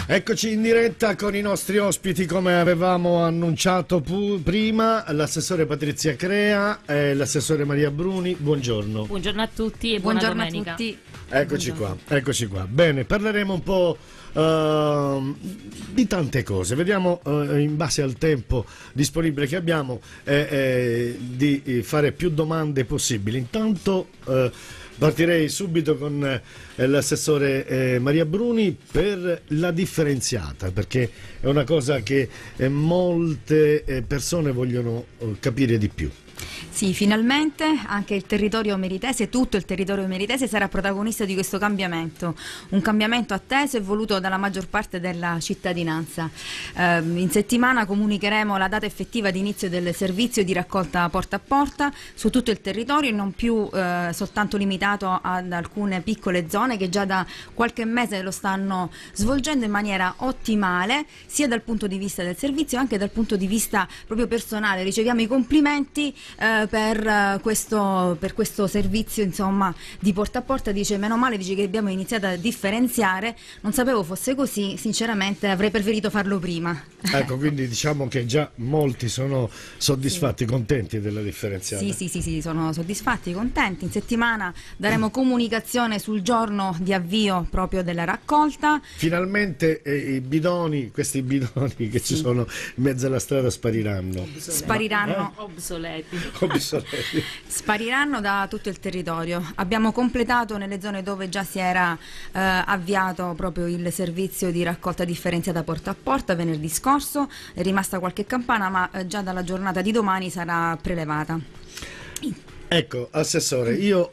Eccoci in diretta con i nostri ospiti, come avevamo annunciato prima, l'assessore Patrizia Crea e l'assessore Maria Bruni. Buongiorno. Buongiorno a tutti e buona domenica. A tutti. Eccoci qua. Bene, parleremo un po' di tante cose. Vediamo in base al tempo disponibile che abbiamo di fare più domande possibili. Intanto partirei subito con l'assessore Maria Bruni per la differenziata, perché è una cosa che molte persone vogliono capire di più. Sì, finalmente anche il territorio meritese, tutto il territorio meritese sarà protagonista di questo cambiamento, un cambiamento atteso e voluto dalla maggior parte della cittadinanza. In settimana comunicheremo la data effettiva di inizio del servizio di raccolta porta a porta su tutto il territorio e non più soltanto limitato ad alcune piccole zone che già da qualche mese lo stanno svolgendo in maniera ottimale, sia dal punto di vista del servizio anche dal punto di vista proprio personale. Riceviamo i complimenti per questo servizio, insomma, di porta a porta. Dice: meno male, dice, che abbiamo iniziato a differenziare, non sapevo fosse così, sinceramente avrei preferito farlo prima. Ecco, quindi diciamo che già molti sono soddisfatti, sì, contenti della differenziata. Sì, sono soddisfatti, contenti. In settimana daremo comunicazione sul giorno di avvio proprio della raccolta. Finalmente questi bidoni che ci sono in mezzo alla strada spariranno. Obsoleti. Spariranno da tutto il territorio. Abbiamo completato nelle zone dove già si era avviato proprio il servizio di raccolta differenziata porta a porta venerdì scorso. È rimasta qualche campana, ma già dalla giornata di domani sarà prelevata. Ecco, assessore, io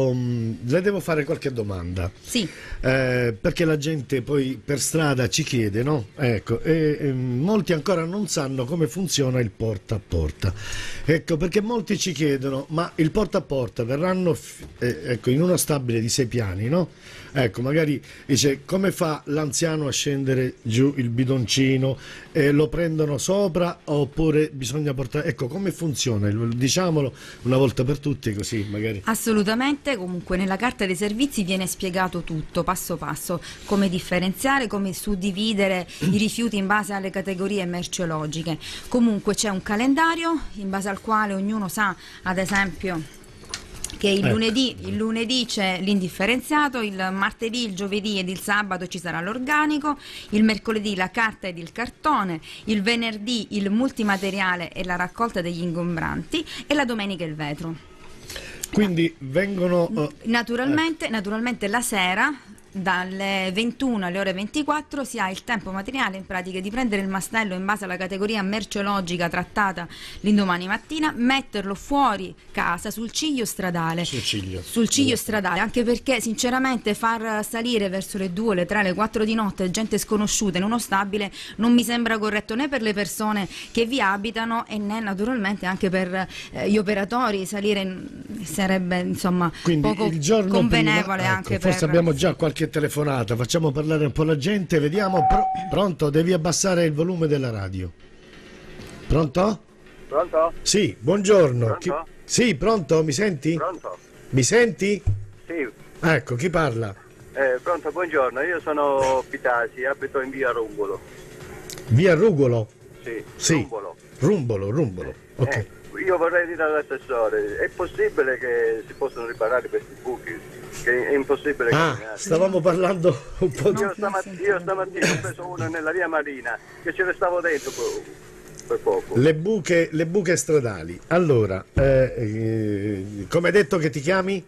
le devo fare qualche domanda. Sì. Perché la gente poi per strada ci chiede, no? Ecco, molti ancora non sanno come funziona il porta a porta. Ecco, perché molti ci chiedono: ma il porta a porta verranno ecco, in uno stabile di 6 piani, no? Ecco, magari dice: come fa l'anziano a scendere giù il bidoncino? Lo prendono sopra oppure bisogna portare? Ecco, come funziona? Diciamolo una volta per tutti, così magari. Assolutamente. Comunque nella carta dei servizi viene spiegato tutto passo passo, come differenziare, come suddividere i rifiuti in base alle categorie merceologiche. Comunque c'è un calendario in base al quale ognuno sa, ad esempio, che il lunedì c'è l'indifferenziato, il martedì, il giovedì ed il sabato ci sarà l'organico, il mercoledì la carta ed il cartone, il venerdì il multimateriale e la raccolta degli ingombranti e la domenica il vetro. Quindi vengono naturalmente la sera dalle 21 alle ore 24 si ha il tempo materiale in pratica di prendere il mastello in base alla categoria merceologica trattata l'indomani mattina, metterlo fuori casa sul ciglio stradale. Sul ciglio stradale, anche perché sinceramente far salire verso le 2, le 3, le 4 di notte gente sconosciuta in uno stabile non mi sembra corretto né per le persone che vi abitano e né naturalmente anche per gli operatori. Salire sarebbe, insomma, quindi poco il giorno convenevole, prima, anche forse per... abbiamo già qualche telefonata, facciamo parlare un po' la gente, vediamo. Pronto? Devi abbassare il volume della radio. Pronto? Pronto? Sì, buongiorno. Pronto? Sì, pronto, mi senti? Pronto? Mi senti? Sì. Ecco, chi parla? Pronto, buongiorno, io sono Pitasi, abito in via Rumbolo. Via Rugolo? Sì. Rumbolo. Ok. Io vorrei dire all'assessore, è possibile che si possano riparare questi buchi? Che è impossibile camminare. Stavamo parlando un po' di... Io stamattina ho preso uno nella via Marina che ce ne stavo dentro per poco. Le buche stradali. Allora, come hai detto che ti chiami?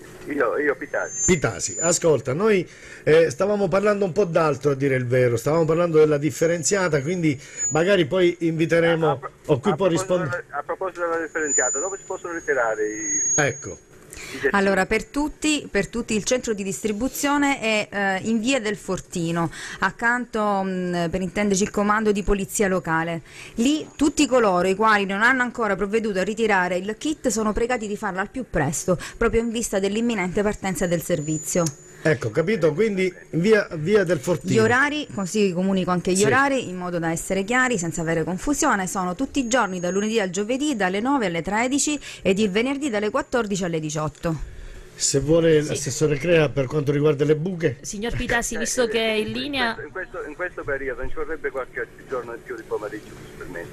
Io Pitasi, ascolta, noi stavamo parlando un po' d'altro, a dire il vero, stavamo parlando della differenziata, quindi magari poi inviteremo o qui può rispondere. A proposito della differenziata, dove si possono ritirare Ecco. Allora, per tutti il centro di distribuzione è in via del Fortino, accanto per intenderci il comando di polizia locale. Lì tutti coloro i quali non hanno ancora provveduto a ritirare il kit sono pregati di farlo al più presto, proprio in vista dell'imminente partenza del servizio. Ecco, capito? Quindi via del Fortino. Gli orari, così comunico anche gli orari in modo da essere chiari, senza avere confusione, sono tutti i giorni dal lunedì al giovedì dalle 9 alle 13 ed il venerdì dalle 14 alle 18. Se vuole l'assessore Crea per quanto riguarda le buche. Signor Pitasi, visto che è in linea... In questo periodo non ci vorrebbe qualche giorno in più di pomeriggio per me.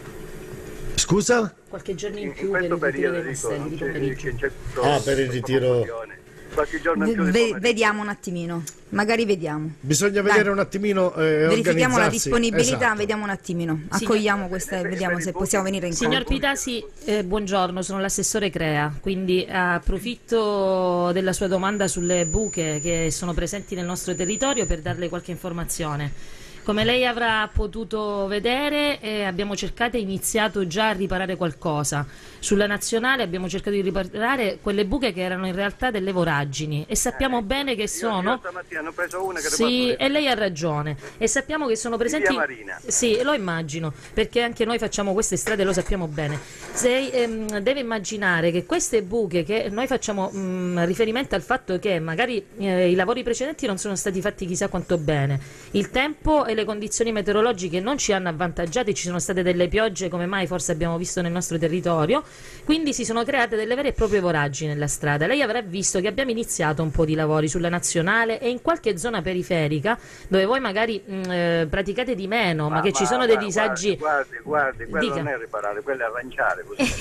Scusa? Qualche giorno in più In per il questo ritiro periodo dei dico, Mastelli di pomeriggio. Per il ritiro. Qualche giorno in più di pomeriggio. Vediamo un attimino, magari vediamo. Bisogna vedere un attimino, verifichiamo la organizzarsi. disponibilità, Esatto. vediamo un attimino, accogliamo questa e vediamo se possiamo venire incontro. Signor Pitasi, buongiorno, sono l'assessore Crea, quindi approfitto della sua domanda sulle buche che sono presenti nel nostro territorio per darle qualche informazione. Come lei avrà potuto vedere, abbiamo cercato e iniziato già a riparare qualcosa. Sulla nazionale abbiamo cercato di riparare quelle buche che erano in realtà delle voragini e sappiamo bene che sono... Io stamattina ne ho preso una che Sì, e lei ha ragione. E sappiamo che sono presenti... Via Marina. Sì, lo immagino, perché anche noi facciamo queste strade, lo sappiamo bene. Deve immaginare che queste buche, che noi facciamo riferimento al fatto che magari i lavori precedenti non sono stati fatti chissà quanto bene. Il tempo e le condizioni meteorologiche non ci hanno avvantaggiati, ci sono state delle piogge come mai forse abbiamo visto nel nostro territorio, quindi si sono create delle vere e proprie voragini nella strada. Lei avrà visto che abbiamo iniziato un po' di lavori sulla nazionale e in qualche zona periferica dove voi magari praticate di meno, ma che ci sono dei disagi. Guardi, quello non è riparare, quello è arrangiare.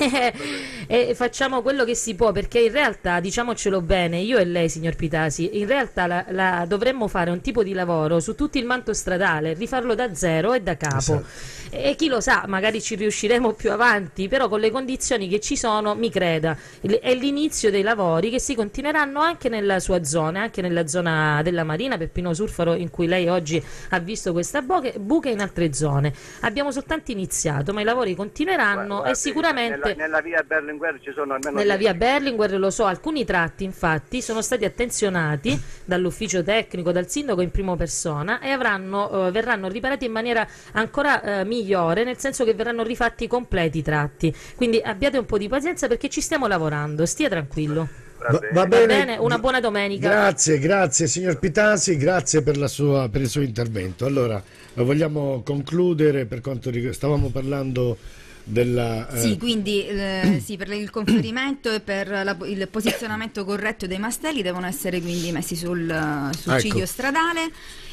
E facciamo quello che si può, perché in realtà, diciamocelo bene, io e lei, signor Pitasi, in realtà dovremmo fare un tipo di lavoro su tutto il manto stradale, rifarlo da zero e da capo. Esatto. E chi lo sa, magari ci riusciremo più avanti, però con le condizioni che ci sono, mi creda, è l'inizio dei lavori che si continueranno anche nella sua zona, anche nella zona della Marina, Peppino Surfaro, in cui lei oggi ha visto questa buca, in altre zone. Abbiamo soltanto iniziato, ma i lavori continueranno. Guardi, e sicuramente nella via Berlinguer ci sono almeno nella via Berlinguer, lo so, alcuni tratti infatti sono stati attenzionati dall'ufficio tecnico, dal sindaco in prima persona, e verranno riparati in maniera ancora migliore, nel senso che verranno rifatti completi i tratti. Quindi abbiate un po' di pazienza perché ci stiamo lavorando, stia tranquillo. Va bene. Una buona domenica. Grazie signor Pitasi, grazie per il suo intervento. Allora, vogliamo concludere per quanto riguarda, stavamo parlando della... Sì, quindi sì, per il conferimento e per il posizionamento corretto dei mastelli devono essere quindi messi sul ciglio stradale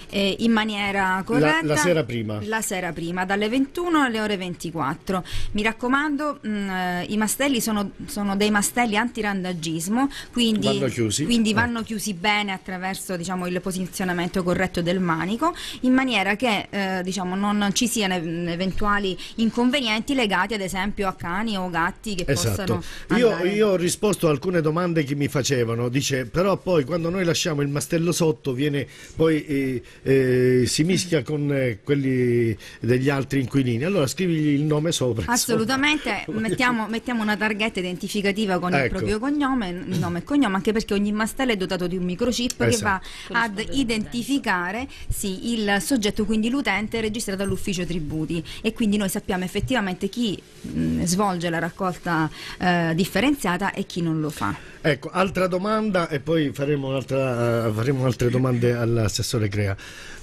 in maniera corretta la sera prima dalle 21 alle ore 24. Mi raccomando, i mastelli sono dei mastelli antirandagismo, quindi vanno chiusi bene attraverso, diciamo, il posizionamento corretto del manico, in maniera che diciamo, non ci siano eventuali inconvenienti legati ad esempio a cani o gatti che possano andare. Io ho risposto a alcune domande che mi facevano, dice però poi quando noi lasciamo il mastello sotto viene poi si mischia con quelli degli altri inquilini, allora scrivigli il nome sopra. Assolutamente, mettiamo una targhetta identificativa con il proprio cognome, nome e cognome, anche perché ogni mastello è dotato di un microchip che va ad identificare il soggetto, quindi l'utente registrato all'ufficio tributi, e quindi noi sappiamo effettivamente chi svolge la raccolta differenziata e chi non lo fa. Ecco, altra domanda e poi faremo altre domande all'assessore Crea.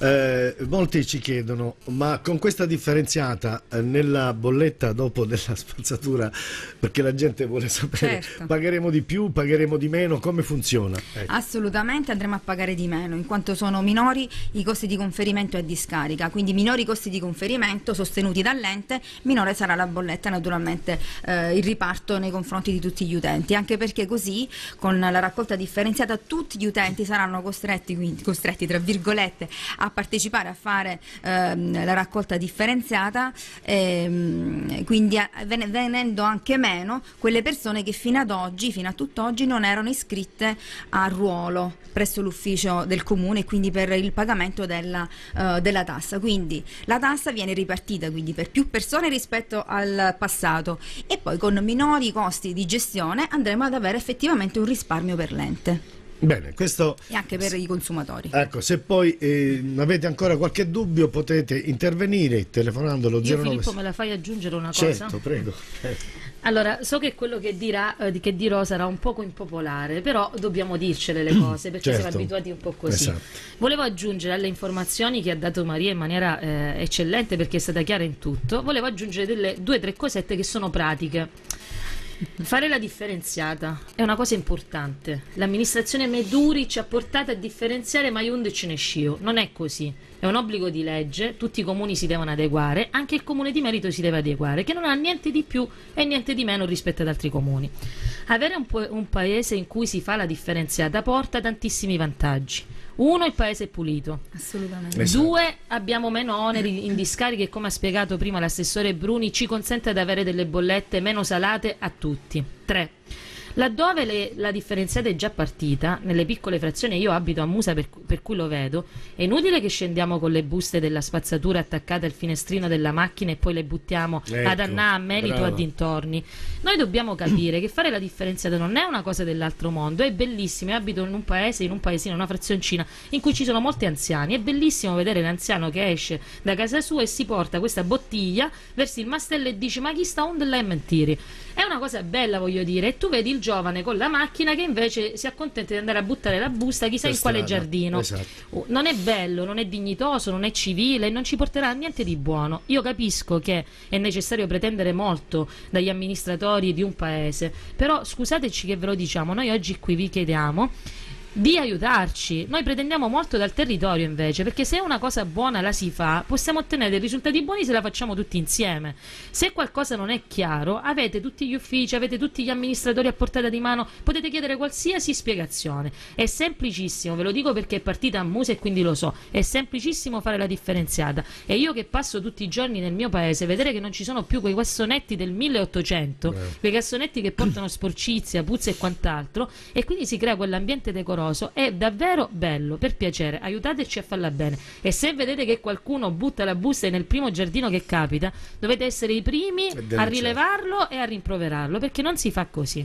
Molti ci chiedono, ma con questa differenziata nella bolletta dopo della spazzatura, perché la gente vuole sapere, pagheremo di più, pagheremo di meno, come funziona? Ecco. Assolutamente andremo a pagare di meno, in quanto sono minori i costi di conferimento e discarica, quindi minori i costi di conferimento sostenuti dall'ente, minore sarà la bolletta, naturalmente il riparto nei confronti di tutti gli utenti, anche perché così con la raccolta differenziata tutti gli utenti saranno costretti tra virgolette a partecipare a fare la raccolta differenziata, quindi venendo anche meno quelle persone che fino a tutt'oggi non erano iscritte a ruolo presso l'ufficio del comune, quindi per il pagamento della tassa. Quindi la tassa viene ripartita quindi per più persone rispetto al passato, e poi con minori costi di gestione andremo ad avere effettivamente un risparmio per l'ente. Bene, questo e anche per i consumatori. Ecco, se poi avete ancora qualche dubbio potete intervenire telefonando allo 09. Filippo, me la fai aggiungere una cosa? Certo, prego. Allora, so che quello che dirò sarà un poco impopolare, però dobbiamo dircele le cose, perché siamo abituati un po' così. Esatto. Volevo aggiungere alle informazioni che ha dato Maria in maniera eccellente, perché è stata chiara in tutto, volevo aggiungere 2 o 3 cosette che sono pratiche. Fare la differenziata è una cosa importante. L'amministrazione Meduri ci ha portato a differenziare, ma io non ce ne scio. Non è così. È un obbligo di legge, tutti i comuni si devono adeguare, anche il comune di Merito si deve adeguare, che non ha niente di più e niente di meno rispetto ad altri comuni. Avere un paese in cui si fa la differenziata porta tantissimi vantaggi. Uno, il paese è pulito. Assolutamente. Esatto. Due, abbiamo meno oneri in discariche e, come ha spiegato prima l'assessore Bruni, ci consente di avere delle bollette meno salate a tutti. Tre, laddove la differenziata è già partita, nelle piccole frazioni, io abito a Musa per cui lo vedo, è inutile che scendiamo con le buste della spazzatura attaccate al finestrino della macchina e poi le buttiamo ad Annà, a Melito, brava. a dintorni. Noi dobbiamo capire che fare la differenziata non è una cosa dell'altro mondo, è bellissimo. Io abito in un paesino, in una frazioncina in cui ci sono molti anziani, è bellissimo vedere l'anziano che esce da casa sua e si porta questa bottiglia verso il mastello e dice: ma chi sta on della mentiri? È una cosa bella, voglio dire, e tu vedi il giovane con la macchina che invece si accontenta di andare a buttare la busta chissà Per in quale strada, giardino. esatto. Non è bello, non è dignitoso, non è civile, non ci porterà a niente di buono. Io capisco che è necessario pretendere molto dagli amministratori di un paese, però scusateci che ve lo diciamo, noi oggi qui vi chiediamo di aiutarci. Noi pretendiamo molto dal territorio invece, perché se una cosa buona la si fa, possiamo ottenere dei risultati buoni se la facciamo tutti insieme. Se qualcosa non è chiaro, avete tutti gli uffici, avete tutti gli amministratori a portata di mano, potete chiedere qualsiasi spiegazione. È semplicissimo, ve lo dico perché è partita a Musa e quindi lo so, è semplicissimo fare la differenziata. E io che passo tutti i giorni nel mio paese, vedere che non ci sono più quei cassonetti del 1800, quei cassonetti che portano sporcizia, puzza e quant'altro, e quindi si crea quell'ambiente decoroso. È davvero bello, per piacere, aiutateci a farla bene. E se vedete che qualcuno butta la busta nel primo giardino che capita, dovete essere i primi a rilevarlo e a rimproverarlo, perché non si fa così.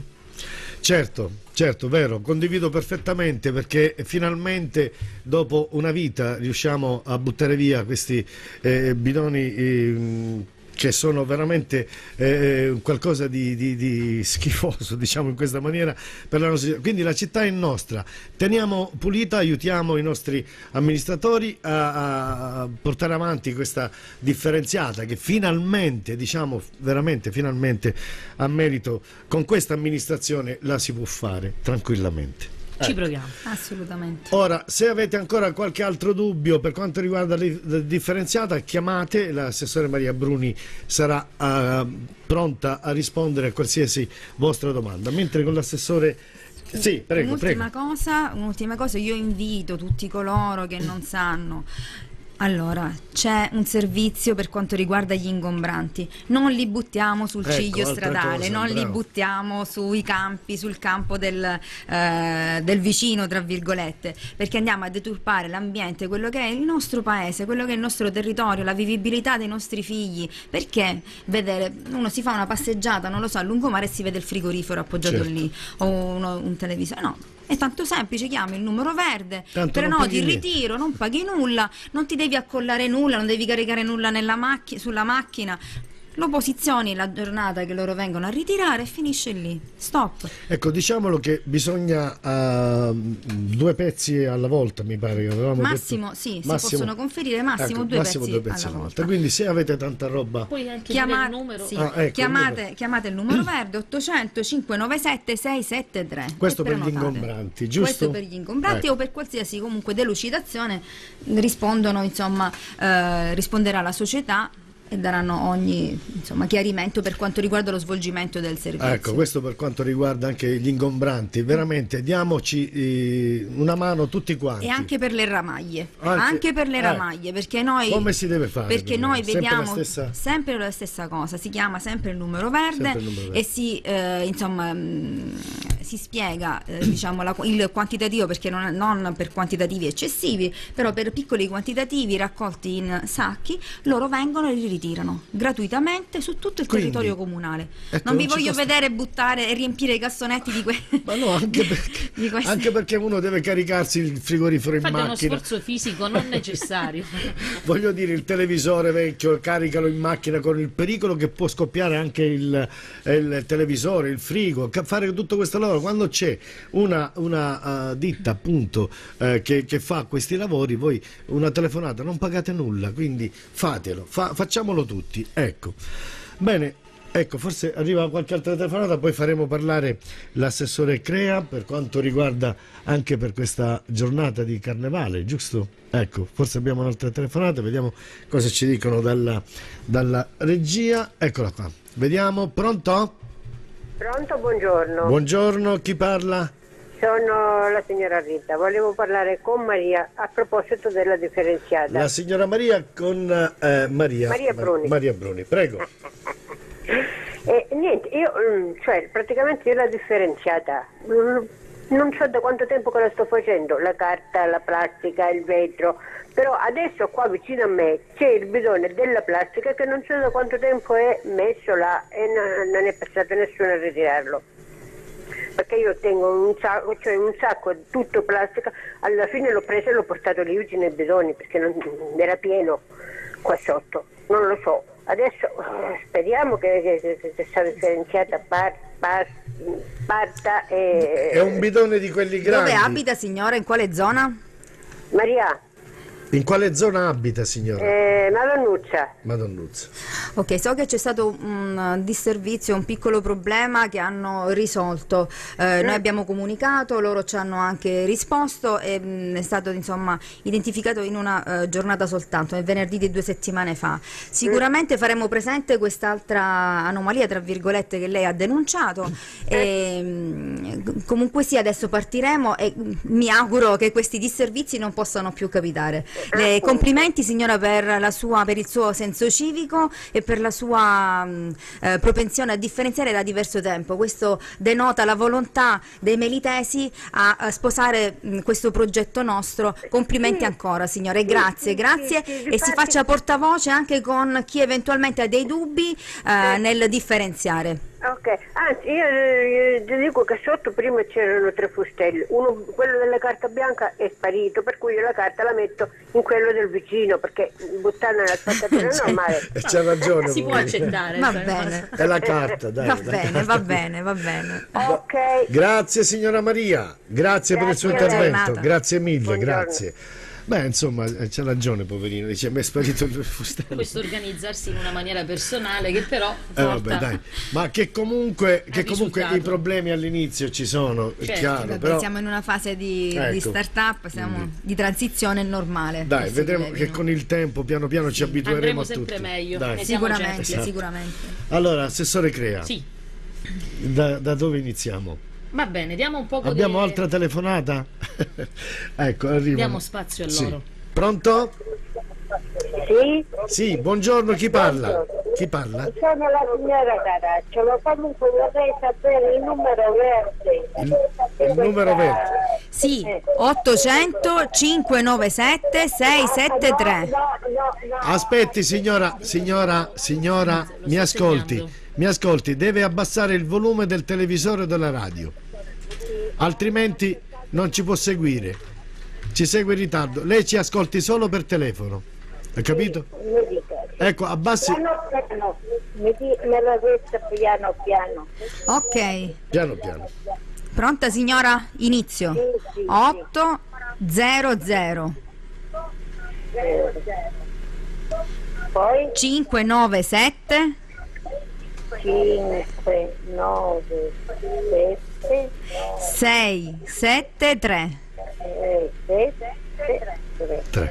Certo, vero, condivido perfettamente, perché finalmente dopo una vita riusciamo a buttare via questi bidoni che sono veramente qualcosa di schifoso, diciamo in questa maniera, per la nostra. Quindi la città è nostra, teniamo pulita, aiutiamo i nostri amministratori a portare avanti questa differenziata che finalmente, diciamo veramente finalmente, a Merito, con questa amministrazione la si può fare tranquillamente. Ci proviamo. Assolutamente. Ora, se avete ancora qualche altro dubbio per quanto riguarda la differenziata, chiamate, l'assessore Maria Bruni sarà pronta a rispondere a qualsiasi vostra domanda, mentre con l'assessore. Sì, prego, un'ultima cosa, io invito tutti coloro che non sanno. Allora, c'è un servizio per quanto riguarda gli ingombranti, non li buttiamo sul ciglio stradale, non li buttiamo sui campi, sul campo del vicino, tra virgolette, perché andiamo a deturpare l'ambiente, quello che è il nostro paese, quello che è il nostro territorio, la vivibilità dei nostri figli. Perché vedere, uno si fa una passeggiata, non lo so, a lungomare e si vede il frigorifero appoggiato lì, o un televisore, no. È tanto semplice, chiami il numero verde, prenoti il ritiro, non paghi nulla, non ti devi accollare nulla, non devi caricare nulla sulla macchina. Lo posizioni la giornata che loro vengono a ritirare e finisce lì. Stop. Ecco, diciamolo che bisogna 2 pezzi alla volta, mi pare che avevamo massimo, detto. sì, si possono conferire massimo, ecco, 2 pezzi alla volta. Quindi se avete tanta roba, poi anche il numero. Sì, ecco, chiamate il numero verde 800 597 673. Questo per gli ingombranti, giusto? Questo per gli ingombranti, o per qualsiasi comunque delucidazione rispondono, insomma, risponderà la società e daranno ogni, insomma, chiarimento per quanto riguarda lo svolgimento del servizio. Ecco, questo per quanto riguarda anche gli ingombranti. Veramente diamoci una mano tutti quanti. E anche per le ramaglie, anche per le ramaglie, perché noi come si deve fare? Perché noi vediamo sempre la stessa cosa, si chiama sempre il numero verde, e si si spiega diciamo il quantitativo, perché non per quantitativi eccessivi, però per piccoli quantitativi raccolti in sacchi, loro vengono e li ritirano gratuitamente su tutto il territorio comunale. Ecco, non vi voglio vedere buttare e riempire i cassonetti di ma no, anche perché uno deve caricarsi il frigorifero in macchina. Fate uno sforzo fisico non necessario. Voglio dire, il televisore vecchio, caricalo in macchina, con il pericolo che può scoppiare anche il televisore, il frigo, fare tutto questo lavoro. Quando c'è una ditta appunto che fa questi lavori, voi una telefonata non pagate nulla, quindi fatelo, facciamolo tutti, ecco. Bene, Ecco, forse arriva qualche altra telefonata, poi faremo parlare l'assessore Crea per quanto riguarda anche per questa giornata di carnevale, giusto? Ecco, forse abbiamo un'altra telefonata, vediamo cosa ci dicono dalla regia. Eccola qua, vediamo, pronto? Pronto, buongiorno. Buongiorno, chi parla? Sono la signora Rita, volevo parlare con Maria a proposito della differenziata. La signora Maria con Maria Bruni. Maria Bruni, prego. Niente, io praticamente io la differenziata non so da quanto tempo che la sto facendo, la carta, la plastica, il vetro, però adesso qua vicino a me c'è il bidone della plastica che non so da quanto tempo è messo là e non è passato nessuno a ritirarlo. Perché io tengo un sacco tutto plastica, alla fine l'ho preso e l'ho portato lì vicino ai bidoni perché non era pieno qua sotto, non lo so. Adesso speriamo che questa differenziata parta e... È un bidone di quelli grandi. Dove abita, signora? In quale zona? Maria. In quale zona abita, signora? Madonnuzza. Ok, so che c'è stato un disservizio, un piccolo problema che hanno risolto. Noi abbiamo comunicato, loro ci hanno anche risposto e è stato insomma identificato in una giornata soltanto, nel venerdì di 2 settimane fa. Sicuramente faremo presente quest'altra anomalia, tra virgolette, che lei ha denunciato. E, comunque sia, adesso partiremo e mi auguro che questi disservizi non possano più capitare. Complimenti signora per il suo senso civico e per la sua propensione a differenziare da diverso tempo. Questo denota la volontà dei melitesi a sposare questo progetto nostro. Complimenti ancora signore, grazie e si faccia portavoce anche con chi eventualmente ha dei dubbi nel differenziare. Ok, anzi io ti dico che sotto prima c'erano 3 fustelli, quello della carta bianca è sparito, per cui io la carta la metto in quello del vicino perché buttarla nella spazzatura è normale. C'ha ragione. Si può accettare. Va bene. È la carta, dai. Va bene. Ok. Grazie signora Maria, grazie per il suo Grazie, intervento, giornata. grazie mille, Buongiorno. grazie. Beh, insomma, c'ha ragione, poverino, dice, mi è sparito il fustello. Questo organizzarsi in una maniera personale che però Vabbè, porta dai. Ma che comunque risultato. i problemi all'inizio ci sono, è Certo. chiaro, Vabbè, però siamo in una fase di start-up, di transizione normale. dai, si vedremo rilevino. che con il tempo piano piano ci abitueremo andremo a tutti. sempre meglio. Dai. Ne siamo Sicuramente, certi. sicuramente. Allora, assessore Crea, Sì, da dove iniziamo? va bene, diamo un poco Abbiamo di... altra telefonata? Ecco, arriva. Diamo spazio a Sì. loro. Pronto? Sì? Sì, buongiorno, chi parla? Chi parla? Sono la signora Caraccio, ma comunque vorrei sapere il numero verde. Il numero verde. Sì, 800 597 673. No. Aspetti signora, mi ascolti, deve abbassare il volume del televisore o della radio, altrimenti non ci può seguire, ci segue in ritardo, lei ci ascolti solo per telefono, hai capito? Mi dica. Ecco, abbassi Piano, me la resta piano. Ok, piano piano. pronta signora? Inizio. Sì. 800 Poi 597 5, 9, 7, 673. 7, 3.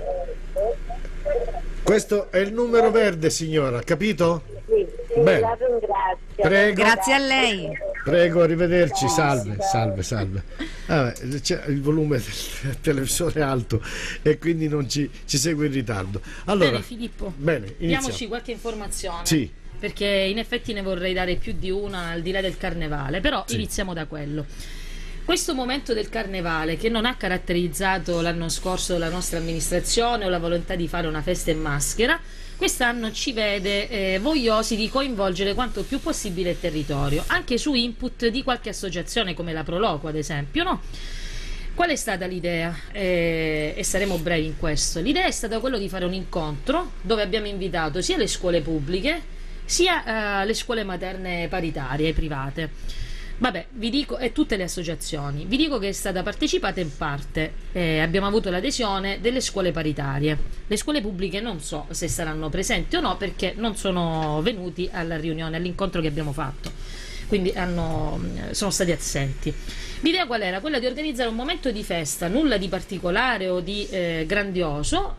Questo è il numero verde, signora, capito? Sì, Bene. la ringrazio. Prego. Grazie a lei. Prego, arrivederci, salve. Vabbè, c'è il volume del televisore alto e quindi non ci segue in ritardo. Allora, Bene Filippo, bene, diamoci iniziamo. qualche informazione. Sì. Perché in effetti ne vorrei dare più di una al di là del carnevale, però Sì. iniziamo da quello. Questo momento del carnevale che non ha caratterizzato l'anno scorso la nostra amministrazione o la volontà di fare una festa in maschera, quest'anno ci vede vogliosi di coinvolgere quanto più possibile il territorio, anche su input di qualche associazione come la Proloco ad esempio, no? Qual è stata l'idea? E saremo brevi in questo. L'idea è stata quella di fare un incontro dove abbiamo invitato sia le scuole pubbliche sia le scuole materne paritarie private, Vabbè, vi dico, e tutte le associazioni, vi dico che è stata partecipata in parte, abbiamo avuto l'adesione delle scuole paritarie. Le scuole pubbliche non so se saranno presenti o no, perché non sono venuti alla riunione, all'incontro che abbiamo fatto, quindi sono stati assenti. L'idea qual era? Quella di organizzare un momento di festa, nulla di particolare o di grandioso,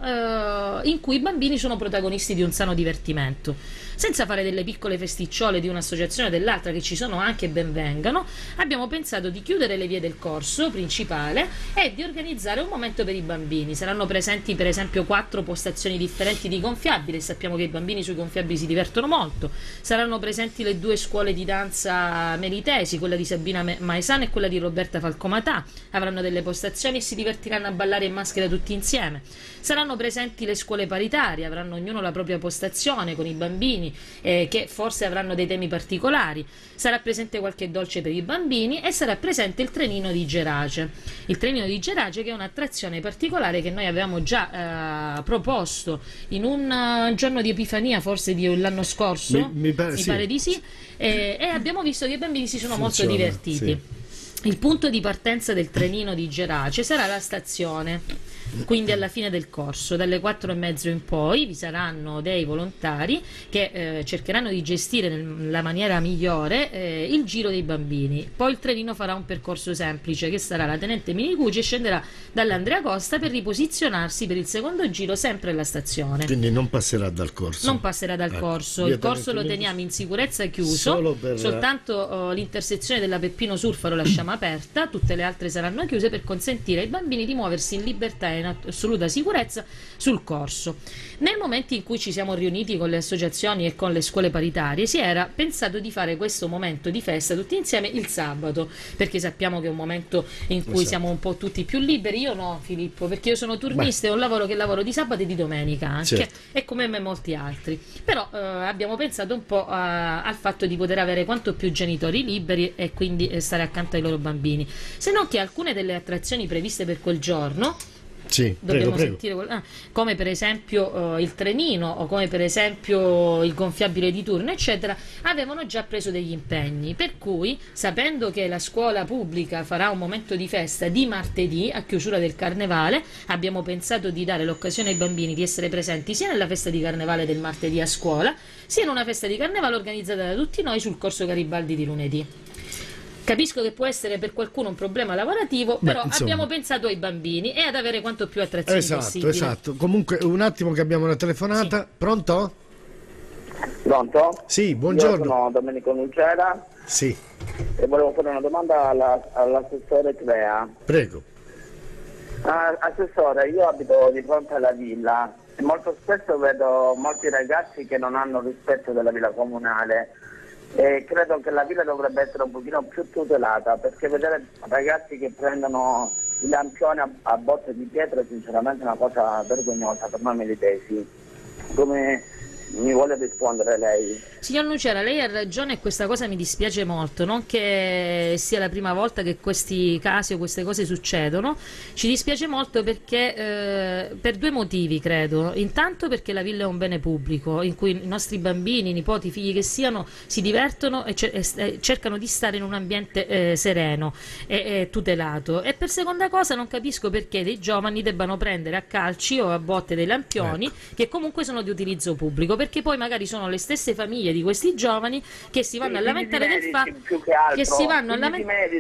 in cui i bambini sono protagonisti di un sano divertimento. Senza fare delle piccole festicciole di un'associazione o dell'altra, che ci sono anche, ben vengano, abbiamo pensato di chiudere le vie del corso principale e di organizzare un momento per i bambini. Saranno presenti per esempio 4 postazioni differenti di gonfiabili, sappiamo che i bambini sui gonfiabili si divertono molto. Saranno presenti le 2 scuole di danza melitesi, quella di Sabina Maesana e quella di Roberta Falcomatà. Avranno delle postazioni e si divertiranno a ballare in maschera tutti insieme. Saranno presenti le scuole paritarie, avranno ognuno la propria postazione con i bambini, che forse avranno dei temi particolari. Sarà presente qualche dolce per i bambini e sarà presente il trenino di Gerace. Il trenino di Gerace, che è un'attrazione particolare che noi avevamo già proposto in un giorno di Epifania, forse l'anno scorso, mi pare di sì, e abbiamo visto che i bambini si sono molto divertiti. Sì. Il punto di partenza del trenino di Gerace sarà la stazione, quindi alla fine del corso, dalle 4:30 in poi vi saranno dei volontari che cercheranno di gestire nella maniera migliore il giro dei bambini. Poi il trenino farà un percorso semplice, che sarà la Tenente Minicucci, e scenderà dall'Andrea Costa per riposizionarsi per il secondo giro sempre alla stazione. Quindi non passerà dal corso. Non passerà dal corso. Il corso lo teniamo in sicurezza chiuso, soltanto l'intersezione della Peppino Surfaro lasciamo aperta, tutte le altre saranno chiuse per consentire ai bambini di muoversi in libertà e in assoluta sicurezza sul corso. Nel momento in cui ci siamo riuniti con le associazioni e con le scuole paritarie, si era pensato di fare questo momento di festa tutti insieme il sabato, perché sappiamo che è un momento in cui siamo un po' tutti più liberi. Io no, Filippo, perché io sono turnista e ho un lavoro che lavoro di sabato e di domenica anche, e come me molti altri. Però abbiamo pensato un po' al fatto di poter avere quanto più genitori liberi e quindi stare accanto ai loro bambini, se non che alcune delle attrazioni previste per quel giorno dobbiamo sentire come per esempio il trenino, o come per esempio il gonfiabile di turno, eccetera, avevano già preso degli impegni, per cui, sapendo che la scuola pubblica farà un momento di festa di martedì a chiusura del carnevale, abbiamo pensato di dare l'occasione ai bambini di essere presenti sia nella festa di carnevale del martedì a scuola, sia in una festa di carnevale organizzata da tutti noi sul corso Garibaldi di lunedì. Capisco che può essere per qualcuno un problema lavorativo, però abbiamo pensato ai bambini e ad avere quanto più attrazioni possibile. Esatto. Comunque, un attimo che abbiamo una telefonata. Sì. Pronto? Pronto? Sì, buongiorno. Io sono Domenico Nucera. Sì. E volevo fare una domanda all'assessore Crea. Prego. Assessore, io abito di fronte alla villa e molto spesso vedo molti ragazzi che non hanno rispetto della villa comunale. E credo che la villa dovrebbe essere un pochino più tutelata, perché vedere ragazzi che prendono i lampioni a botte di pietra è sinceramente una cosa vergognosa per noi militesi. Come mi vuole rispondere lei? Signor Nucera, lei ha ragione e questa cosa mi dispiace molto, non che sia la prima volta che questi casi o queste cose succedono. Ci dispiace molto perché per 2 motivi, credo. Intanto perché la villa è un bene pubblico in cui i nostri bambini, nipoti, figli che siano, si divertono e cercano di stare in un ambiente sereno e tutelato. E per seconda cosa non capisco perché dei giovani debbano prendere a calci o a botte dei lampioni, che comunque sono di utilizzo pubblico, perché poi magari sono le stesse famiglie di questi giovani che si vanno a lamentare del fatto che si vanno a lamentare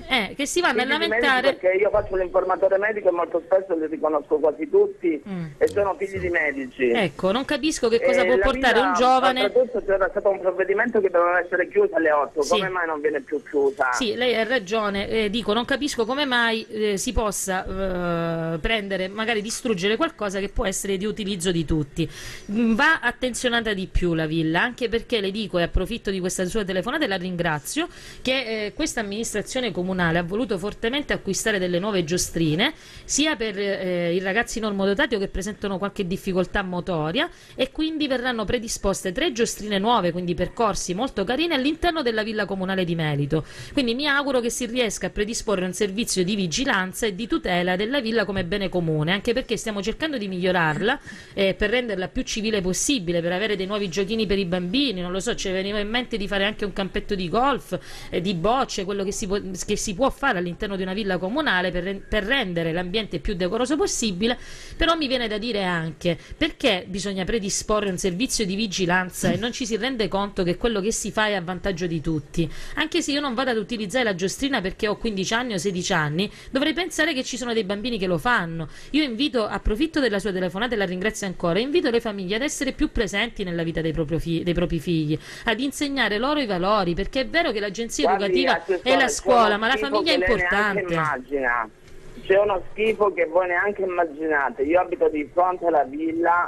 perché io faccio l'informatore medico e molto spesso li riconosco quasi tutti e sono figli di medici. Ecco, non capisco che cosa può portare un giovane. Soprattutto c'era stato un provvedimento che doveva essere chiuso alle 8, come mai non viene più chiusa? Sì, lei ha ragione, dico, non capisco come mai si possa prendere, magari distruggere qualcosa che può essere di utilizzo di tutti. Va attenzionata di più la villa, anche perché le dico, e approfitto di questa sua telefonata e la ringrazio, che questa amministrazione comunale ha voluto fortemente acquistare delle nuove giostrine, sia per i ragazzi normodotati o che presentano qualche difficoltà motoria, e quindi verranno predisposte 3 giostrine nuove, quindi percorsi molto carini all'interno della villa comunale di Melito. Quindi mi auguro che si riesca a predisporre un servizio di vigilanza e di tutela della villa come bene comune, anche perché stiamo cercando di migliorarla per renderla più civile possibile, possibile, per avere dei nuovi giochini per i bambini, non lo so, ci veniva in mente di fare anche un campetto di golf, di bocce, quello che si può fare all'interno di una villa comunale per rendere l'ambiente più decoroso possibile. Però mi viene da dire anche, perché bisogna predisporre un servizio di vigilanza e non ci si rende conto che quello che si fa è a vantaggio di tutti? Anche se io non vado ad utilizzare la giostrina perché ho 15 anni o 16 anni, dovrei pensare che ci sono dei bambini che lo fanno. Io approfitto della sua telefonata e la ringrazio ancora, invito le famiglie ad essere più presenti nella vita dei propri figli, ad insegnare loro i valori, perché è vero che l'agenzia educativa è la scuola, ma la famiglia è importante. C'è uno schifo che voi neanche immaginate. Io abito di fronte alla villa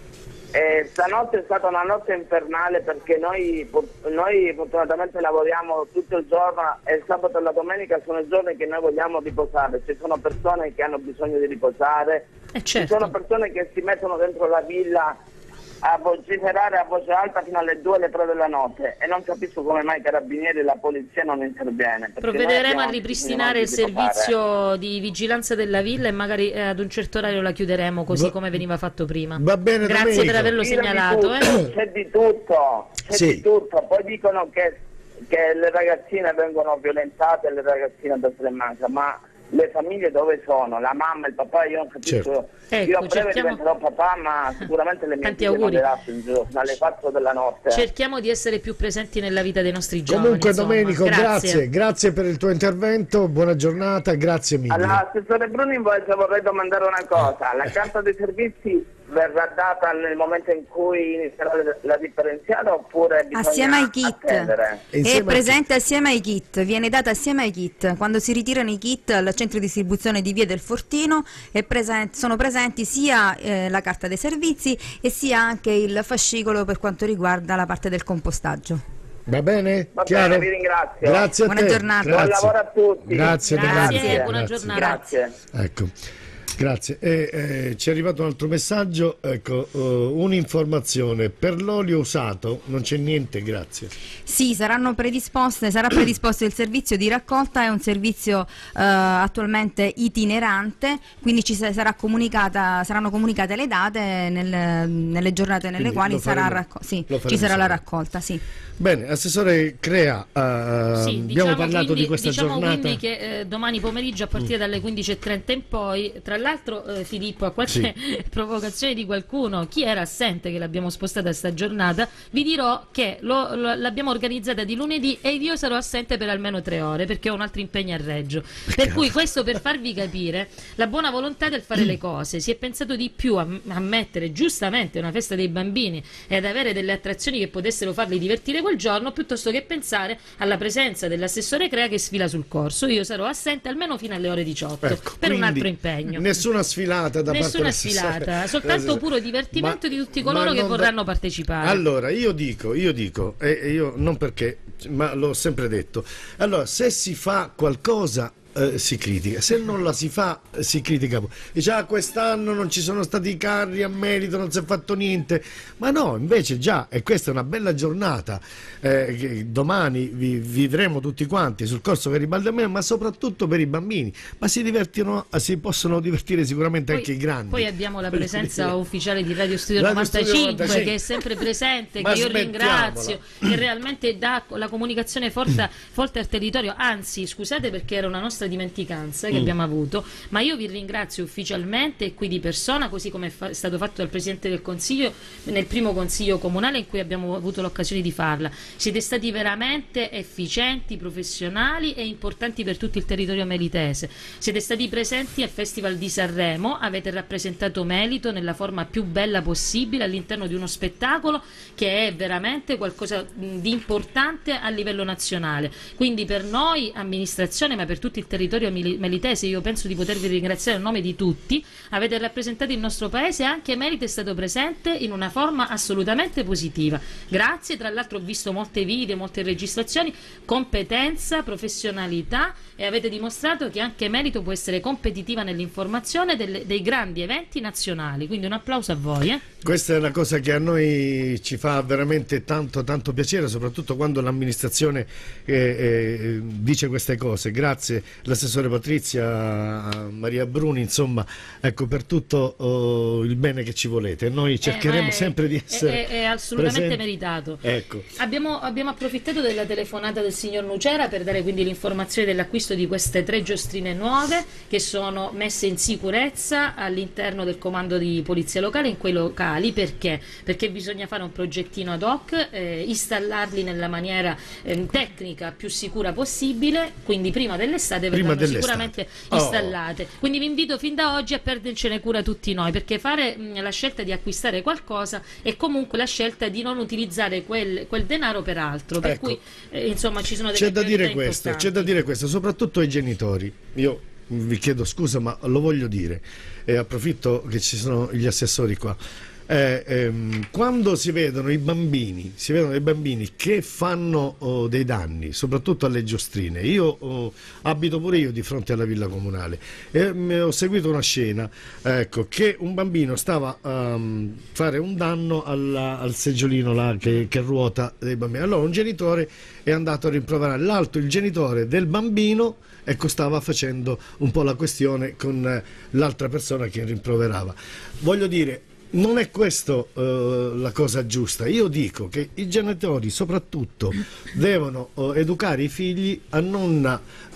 e stanotte è stata una notte infernale, perché noi fortunatamente lavoriamo tutto il giorno e il sabato e la domenica sono i giorni che noi vogliamo riposare. Ci sono persone che hanno bisogno di riposare, certo. Ci sono persone che si mettono dentro la villa a vociferare a voce alta fino alle 2 alle 3 della notte, e non capisco come mai i carabinieri e la polizia non interviene. Provvederemo a ripristinare il servizio di vigilanza della villa e magari ad un certo orario la chiuderemo, così come veniva fatto prima. Va bene, grazie Domenico, per averlo segnalato. C'è di tutto, Sì. di tutto. Poi dicono che le ragazzine vengono violentate e le ragazzine da manca, ma le famiglie dove sono? La mamma, il papà, io non capisco. Certo. Io a breve diventerò papà, ma sicuramente le mie figlie non le lascio in giro fino alle 4 della notte. Cerchiamo di essere più presenti nella vita dei nostri giovani. Comunque, insomma. Domenico, grazie per il tuo intervento, buona giornata, grazie mille. All'assessore Bruni invece vorrei domandare una cosa: la carta dei servizi verrà data nel momento in cui inizierà la differenziata, oppure bisogna assieme ai kit? attendere? È presente assieme ai kit, viene data assieme ai kit. Quando si ritirano i kit al centro di distribuzione di Via del Fortino sono presenti sia la carta dei servizi e sia anche il fascicolo per quanto riguarda la parte del compostaggio. Va bene? Va Chiaro? bene, vi ringrazio. Grazie a Buona te. giornata. Buon lavoro a tutti. Grazie, buona giornata. Grazie. Ecco. Grazie. Ci è arrivato un altro messaggio, ecco, un'informazione: per l'olio usato non c'è niente, grazie. Sì, sarà predisposto il servizio di raccolta, è un servizio attualmente itinerante, quindi saranno comunicate le date nelle giornate nelle quali ci sarà la raccolta. Sì. Bene, Assessore Crea, abbiamo parlato di questa giornata. Quindi che domani pomeriggio a partire dalle 15:30 in poi, tra l'altro Filippo, a qualche provocazione di qualcuno, chi era assente che l'abbiamo spostata a sta giornata, vi dirò che l'abbiamo organizzata di lunedì e io sarò assente per almeno 3 ore perché ho un altro impegno a Reggio. Per cui questo per farvi capire la buona volontà del fare le cose. Si è pensato di più a mettere giustamente una festa dei bambini e ad avere delle attrazioni che potessero farli divertire quel giorno, piuttosto che pensare alla presenza dell'assessore Crea che sfila sul corso. Io sarò assente almeno fino alle ore 18 per un altro impegno. Nessuna sfilata da parte dell'assessore. Soltanto puro divertimento di tutti coloro che vorranno partecipare. Allora, io dico, io non perché, ma l'ho sempre detto. Allora, se si fa qualcosa si critica, se non la si fa si critica. Dice quest'anno non ci sono stati i carri a merito, non si è fatto niente, ma no, invece già, e questa è una bella giornata, domani vi vedremo tutti quanti sul corso Garibaldi a me, ma soprattutto per i bambini, ma si possono divertire sicuramente anche i grandi. Poi abbiamo la presenza ufficiale di Radio Studio 95 che è sempre presente, che io ringrazio, che realmente dà la comunicazione forte al territorio. Anzi, scusate perché era una nostra dimenticanza che abbiamo avuto, ma io vi ringrazio ufficialmente e qui di persona, così come è stato fatto dal Presidente del Consiglio nel primo Consiglio Comunale in cui abbiamo avuto l'occasione di farla. Siete stati veramente efficienti, professionali e importanti per tutto il territorio melitese. Siete stati presenti al Festival di Sanremo, avete rappresentato Melito nella forma più bella possibile all'interno di uno spettacolo che è veramente qualcosa di importante a livello nazionale. Quindi per noi amministrazione, ma per tutto il territorio melitese, io penso di potervi ringraziare a nome di tutti. Avete rappresentato il nostro paese e anche Melito è stato presente in una forma assolutamente positiva. Grazie, tra l'altro ho visto molte video, molte registrazioni, competenza, professionalità, e avete dimostrato che anche Melito può essere competitiva nell'informazione dei grandi eventi nazionali, quindi un applauso a voi. Questa è una cosa che a noi ci fa veramente tanto piacere, soprattutto quando l'amministrazione dice queste cose. Grazie l'assessore Patrizia, Maria Bruni, insomma, ecco, per tutto il bene che ci volete. Noi cercheremo sempre di essere è assolutamente presenti. meritato. Ecco. Abbiamo approfittato della telefonata del signor Nucera per dare quindi l'informazione dell'acquisto di queste 3 giostrine nuove che sono messe in sicurezza all'interno del comando di polizia locale, in quei locali. Perché bisogna fare un progettino ad hoc, installarli nella maniera tecnica più sicura possibile, quindi prima dell'estate verranno sicuramente installate. Quindi vi invito fin da oggi a perdercene cura tutti noi, perché fare la scelta di acquistare qualcosa è comunque la scelta di non utilizzare quel denaro per altro, per cui insomma ci sono delle c'è da dire importanti. questo, soprattutto ai genitori. Io vi chiedo scusa, ma lo voglio dire, e approfitto che ci sono gli assessori qua. Quando si vedono dei bambini che fanno dei danni, soprattutto alle giostrine. Io abito pure io di fronte alla villa comunale e ho seguito una scena, ecco, che un bambino stava a fare un danno al seggiolino là che ruota dei bambini. Allora un genitore è andato a rimproverare il genitore del bambino, ecco, stava facendo un po' la questione con l'altra persona che rimproverava. Voglio dire, non è questo la cosa giusta. Io dico che i genitori soprattutto devono educare i figli a non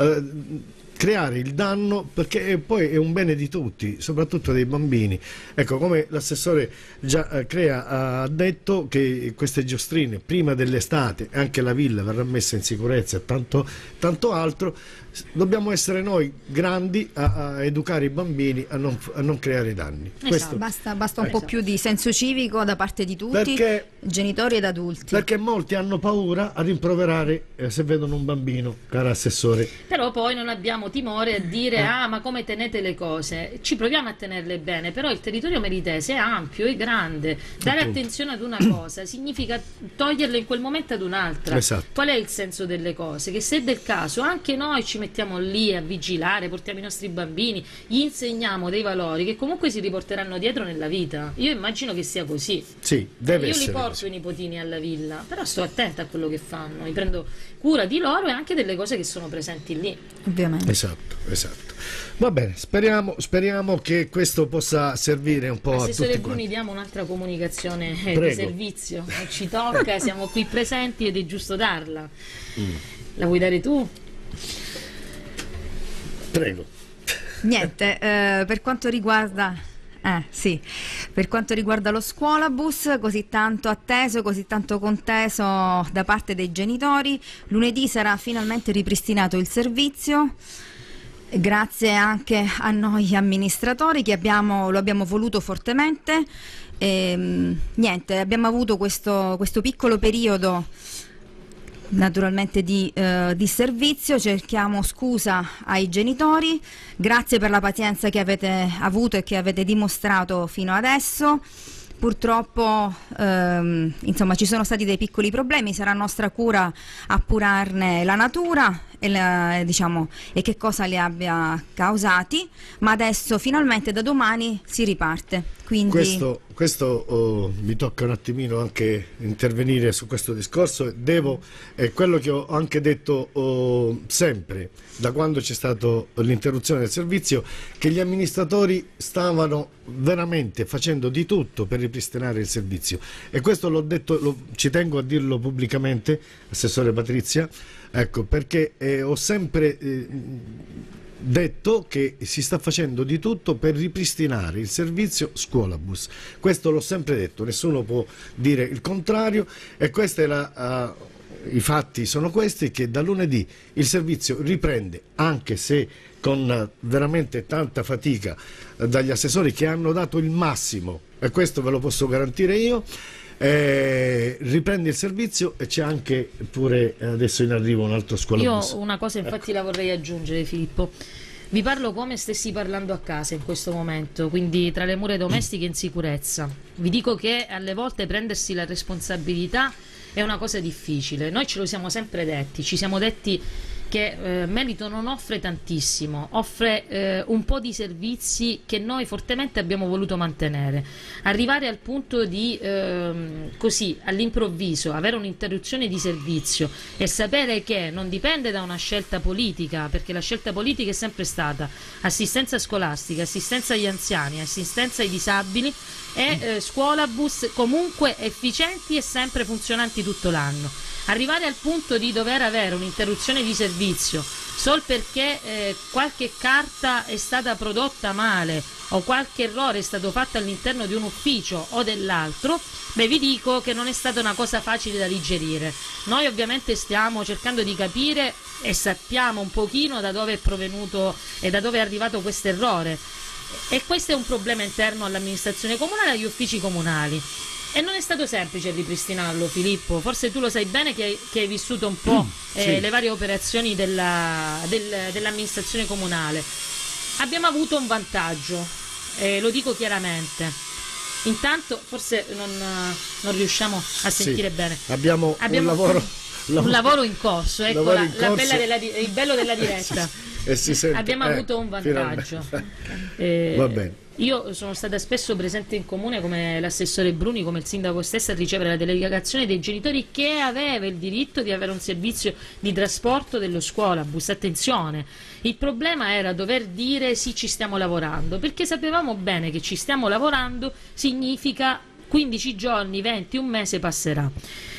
creare il danno, perché poi è un bene di tutti, soprattutto dei bambini. Ecco, come l'assessore Crea ha detto, che queste giostrine prima dell'estate, anche la villa verrà messa in sicurezza e tanto altro. Dobbiamo essere noi grandi a educare i bambini a non creare danni. Esatto. Basta un po' più di senso civico da parte di tutti, genitori ed adulti. Perché molti hanno paura a rimproverare se vedono un bambino, caro assessore. Però poi non abbiamo timore a dire ma come tenete le cose. Ci proviamo a tenerle bene, però il territorio meritese è ampio, è grande. Dare attenzione ad una cosa significa toglierla in quel momento ad un'altra. Esatto. Qual è il senso delle cose? Che se del caso anche noi ci mettiamo lì a vigilare, portiamo i nostri bambini, gli insegniamo dei valori che comunque si riporteranno dietro nella vita. Io immagino che sia così. Sì, deve essere. Io li porto così. I nipotini alla villa, però sto attenta a quello che fanno, mi prendo cura di loro e anche delle cose che sono presenti lì. Ovviamente. Esatto. Va bene, speriamo che questo possa servire un po' a tutti Assessore quanti. Bruni, diamo un'altra comunicazione di Prego. servizio. Ci tocca, siamo qui presenti ed è giusto darla. La vuoi dare tu? Prego. Niente, per quanto riguarda lo scuolabus, così tanto atteso, così tanto conteso da parte dei genitori, lunedì sarà finalmente ripristinato il servizio. Grazie anche a noi amministratori che lo abbiamo voluto fortemente. Niente, abbiamo avuto questo piccolo periodo naturalmente di servizio. Cerchiamo scusa ai genitori, grazie per la pazienza che avete avuto e che avete dimostrato fino adesso. Purtroppo insomma ci sono stati dei piccoli problemi, sarà nostra cura appurarne la natura e che cosa li abbia causati, ma adesso finalmente da domani si riparte. Quindi questo mi tocca un attimino anche intervenire su questo discorso. È quello che ho anche detto sempre da quando c'è stata l'interruzione del servizio, che gli amministratori stavano veramente facendo di tutto per ripristinare il servizio, e questo l'ho detto, ci tengo a dirlo pubblicamente, assessore Patrizia, ecco, perché ho sempre detto che si sta facendo di tutto per ripristinare il servizio scuolabus. Questo l'ho sempre detto, nessuno può dire il contrario, e questa è i fatti sono questi, che da lunedì il servizio riprende, anche se con veramente tanta fatica dagli assessori che hanno dato il massimo, e questo ve lo posso garantire io. Riprende il servizio, e c'è anche pure adesso in arrivo un altro scuolabus. Io una cosa infatti la vorrei aggiungere, Filippo. Vi parlo come stessi parlando a casa in questo momento, quindi tra le mura domestiche in sicurezza. Vi dico che alle volte prendersi la responsabilità è una cosa difficile. Noi ce lo siamo sempre detti, ci siamo detti che Merito non offre tantissimo, offre un po' di servizi che noi fortemente abbiamo voluto mantenere. Arrivare al punto di così all'improvviso avere un'interruzione di servizio e sapere che non dipende da una scelta politica, perché la scelta politica è sempre stata assistenza scolastica, assistenza agli anziani, assistenza ai disabili e scuolabus comunque efficienti e sempre funzionanti tutto l'anno. Arrivare al punto di dover avere un'interruzione di servizio solo perché qualche carta è stata prodotta male o qualche errore è stato fatto all'interno di un ufficio o dell'altro, beh, vi dico che non è stata una cosa facile da digerire. Noi ovviamente stiamo cercando di capire e sappiamo un pochino da dove è provenuto e da dove è arrivato questo errore, e questo è un problema interno all'amministrazione comunale e agli uffici comunali. E non è stato semplice ripristinarlo, Filippo, forse tu lo sai bene che hai vissuto un po' sì, le varie operazioni dell'amministrazione comunale. Abbiamo avuto un vantaggio, lo dico chiaramente. Intanto forse non riusciamo a sentire bene. Abbiamo un lavoro in corso, ecco il bello della diretta. E si sente, abbiamo avuto un vantaggio. Va bene. Io sono stata spesso presente in comune come l'assessore Bruni, come il sindaco stesso, a ricevere la delegazione dei genitori che aveva il diritto di avere un servizio di trasporto dello scuolabus. Attenzione, il problema era dover dire sì, ci stiamo lavorando, perché sapevamo bene che ci stiamo lavorando significa 15 giorni, 20, un mese passerà.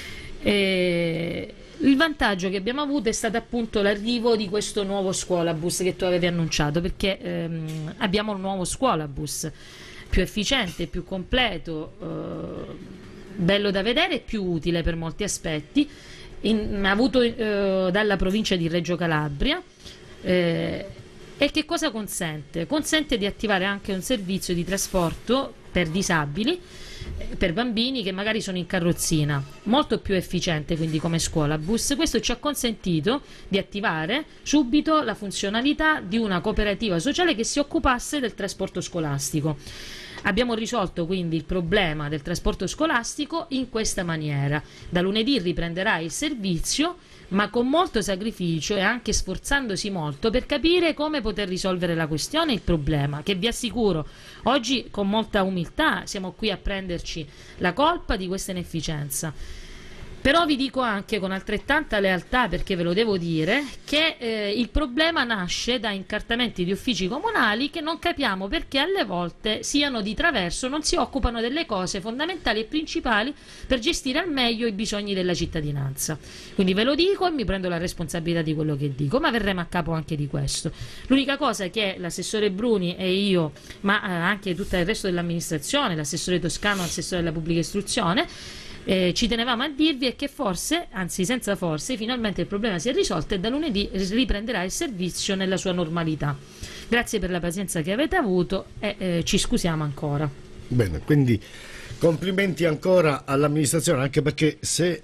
Il vantaggio che abbiamo avuto è stato appunto l'arrivo di questo nuovo scuolabus che tu avevi annunciato, perché abbiamo un nuovo scuolabus più efficiente, più completo, bello da vedere e più utile per molti aspetti, avuto dalla provincia di Reggio Calabria. E che cosa consente? Consente di attivare anche un servizio di trasporto per disabili, per bambini che magari sono in carrozzina, molto più efficiente quindi come scuolabus. Questo ci ha consentito di attivare subito la funzionalità di una cooperativa sociale che si occupasse del trasporto scolastico. Abbiamo risolto quindi il problema del trasporto scolastico in questa maniera: da lunedì riprenderà il servizio, ma con molto sacrificio e anche sforzandosi molto per capire come poter risolvere la questione e il problema, che vi assicuro oggi con molta umiltà siamo qui a prenderci la colpa di questa inefficienza. Però vi dico anche con altrettanta lealtà, perché ve lo devo dire, che il problema nasce da incartamenti di uffici comunali che non capiamo perché alle volte siano di traverso, non si occupano delle cose fondamentali e principali per gestire al meglio i bisogni della cittadinanza. Quindi ve lo dico e mi prendo la responsabilità di quello che dico, ma verremo a capo anche di questo. L'unica cosa che l'assessore Bruni e io, ma anche tutto il resto dell'amministrazione, l'assessore Toscano, l'assessore della pubblica istruzione, ci tenevamo a dirvi è che forse, anzi senza forse, finalmente il problema si è risolto e da lunedì riprenderà il servizio nella sua normalità. Grazie per la pazienza che avete avuto e ci scusiamo ancora. Bene, quindi complimenti ancora all'amministrazione, anche perché se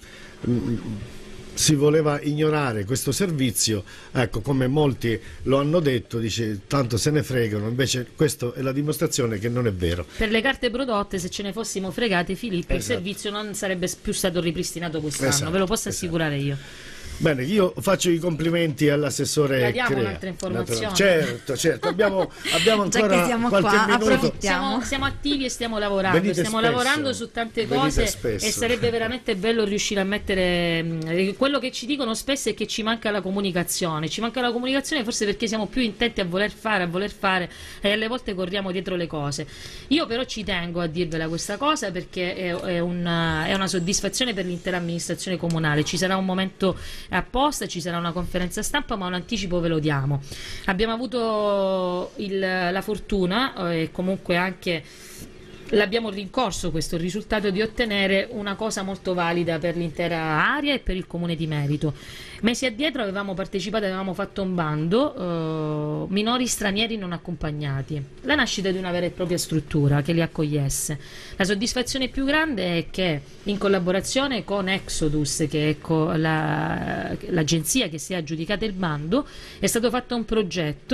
si voleva ignorare questo servizio, ecco, come molti lo hanno detto, dice tanto se ne fregano, invece questa è la dimostrazione che non è vero. Per le carte prodotte, se ce ne fossimo fregate, Filippo, esatto, il servizio non sarebbe più stato ripristinato quest'anno, esatto, ve lo posso assicurare io. Bene, io faccio i complimenti all'assessore La diamo Crea. un'altra informazione. Certo, abbiamo ancora qualche minuto. Siamo attivi e stiamo lavorando. Venite stiamo spesso. lavorando su tante Venite cose spesso. E sarebbe veramente bello riuscire a mettere quello che ci dicono spesso è che ci manca la comunicazione. Ci manca la comunicazione forse perché siamo più intenti a voler fare e alle volte corriamo dietro le cose. Io però ci tengo a dirvela questa cosa perché è una soddisfazione per l'intera amministrazione comunale. Ci sarà un momento apposta, ci sarà una conferenza stampa, ma un anticipo ve lo diamo. Abbiamo avuto la fortuna e comunque anche l'abbiamo rincorso questo risultato di ottenere una cosa molto valida per l'intera area e per il comune di Merito. Mesi addietro avevamo partecipato, avevamo fatto un bando minori stranieri non accompagnati, la nascita di una vera e propria struttura che li accogliesse. La soddisfazione più grande è che in collaborazione con Exodus, che è l'agenzia che si è aggiudicata il bando, è stato fatto un progetto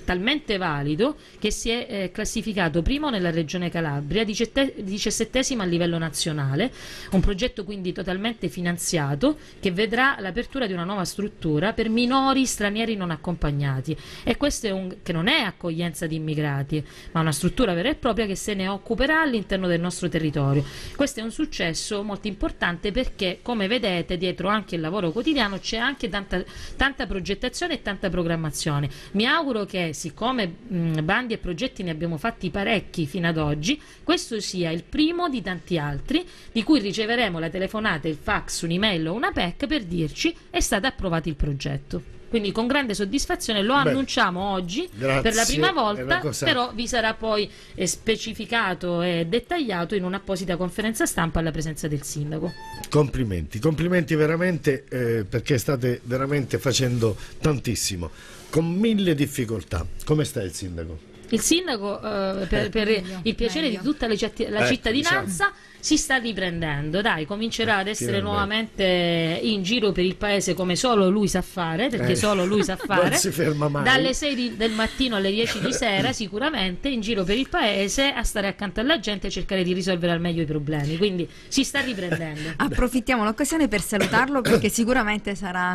talmente valido che si è classificato primo nella regione Calabria, 17esimo a livello nazionale, un progetto quindi totalmente finanziato che vedrà l'apertura di una nuova struttura per minori stranieri non accompagnati, e questo che non è accoglienza di immigrati, ma una struttura vera e propria che se ne occuperà all'interno del nostro territorio. Questo è un successo molto importante perché, come vedete, dietro anche il lavoro quotidiano c'è anche tanta progettazione e tanta programmazione. Mi auguro che, siccome bandi e progetti ne abbiamo fatti parecchi fino ad oggi, questo sia il primo di tanti altri di cui riceveremo la telefonata, il fax, un'email o una PEC per dirci è stato approvato il progetto. Quindi con grande soddisfazione lo annunciamo oggi per la prima volta, però vi sarà poi specificato e dettagliato in un'apposita conferenza stampa alla presenza del sindaco. Complimenti veramente, perché state veramente facendo tantissimo, con 1000 difficoltà. Come sta il sindaco? Il sindaco, per il piacere di tutta la cittadinanza, si sta riprendendo, dai, comincerà ad essere nuovamente in giro per il paese come solo lui sa fare, perché solo lui sa fare. Non si ferma mai. Dalle 6 del mattino alle 10 di sera sicuramente in giro per il paese a stare accanto alla gente e cercare di risolvere al meglio i problemi, quindi si sta riprendendo. Approfittiamo l'occasione per salutarlo perché sicuramente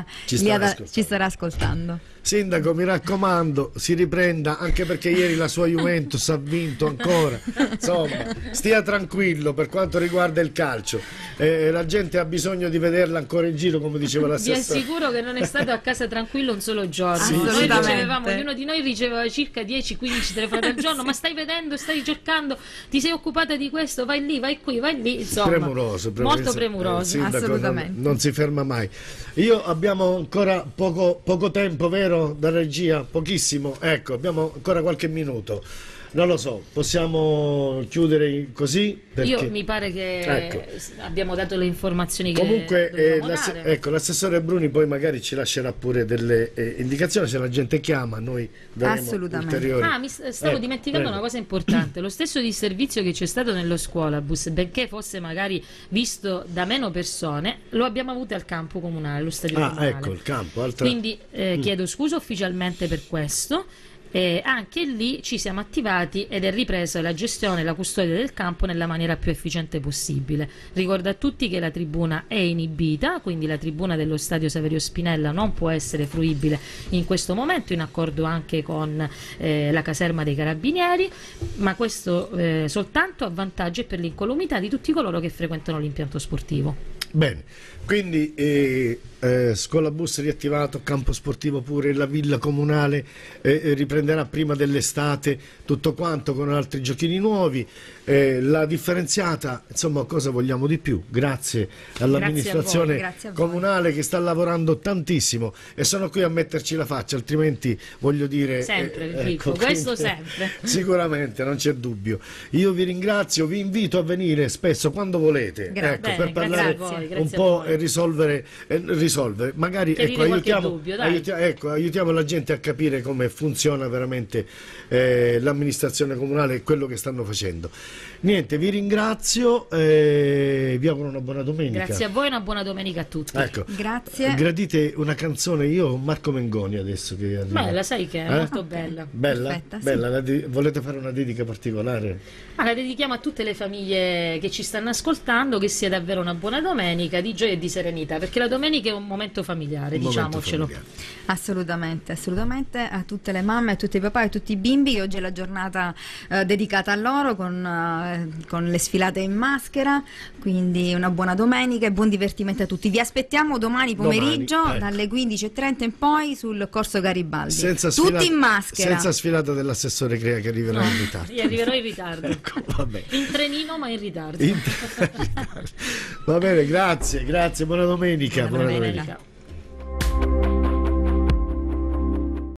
ci starà ascoltando. Sindaco, mi raccomando, si riprenda, anche perché ieri la sua Juventus ha vinto ancora. Insomma, stia tranquillo per quanto riguarda il calcio. La gente ha bisogno di vederla ancora in giro, come diceva l'assessore. Vi assicuro che non è stato a casa tranquillo un solo giorno. Sì, noi ricevevamo, ognuno di noi riceveva circa 10-15 telefonate al giorno. Ma stai vedendo, stai cercando, ti sei occupata di questo, vai lì, vai qui, vai lì. Insomma, premuroso, molto premuroso. Sindaco, assolutamente. Non si ferma mai. Abbiamo ancora poco tempo, vero? Da regia, pochissimo, ecco, abbiamo ancora qualche minuto. Non lo so, possiamo chiudere così? Perché... Mi pare che abbiamo dato le informazioni che comunque l'assessore Bruni poi magari ci lascerà pure delle indicazioni, se la gente chiama noi daremo ulteriori. Mi stavo dimenticando una cosa importante. Lo stesso disservizio che c'è stato nello scuolabus, benché fosse magari visto da meno persone, lo abbiamo avuto al campo comunale, lo stadio comunale. Ecco, il campo. Quindi chiedo scusa ufficialmente per questo. Anche lì ci siamo attivati ed è ripresa la gestione e la custodia del campo nella maniera più efficiente possibile. Ricordo a tutti che la tribuna è inibita, quindi la tribuna dello stadio Saverio Spinella non può essere fruibile in questo momento, in accordo anche con la caserma dei carabinieri, ma questo soltanto a vantaggio e per l'incolumità di tutti coloro che frequentano l'impianto sportivo. Bene, quindi scuolabus riattivato, campo sportivo pure, la villa comunale riprenderà prima dell'estate tutto quanto con altri giochini nuovi, la differenziata, insomma, cosa vogliamo di più? Grazie all'amministrazione comunale che sta lavorando tantissimo, e sono qui a metterci la faccia, altrimenti voglio dire sempre, questo sempre sicuramente, non c'è dubbio. Io vi ringrazio, vi invito a venire spesso quando volete, per parlare un po' e risolvere, magari aiutiamo la gente a capire come funziona veramente l'amministrazione comunale e quello che stanno facendo. Niente, vi ringrazio, vi auguro una buona domenica. Grazie a voi e una buona domenica a tutti. Ecco, grazie. Gradite una canzone, io ho Marco Mengoni adesso che arriva. Bella, sai che è molto bella. Bella? Perfetta, Bella. Volete fare una dedica particolare? La dedichiamo a tutte le famiglie che ci stanno ascoltando, che sia davvero una buona domenica di gioia e di serenità, perché la domenica è un momento familiare, diciamocelo. Assolutamente, a tutte le mamme, a tutti i papà e a tutti i bimbi. Oggi è la giornata dedicata a loro con le sfilate in maschera, quindi una buona domenica e buon divertimento a tutti. Vi aspettiamo domani pomeriggio dalle 15:30 in poi sul Corso Garibaldi, tutti in maschera, senza sfilata dell'assessore Crea che arriverà in ritardo. Io arriverò in ritardo. Ecco, vabbè. In trenino ma in ritardo. Va bene, grazie, buona domenica. Buona domenica.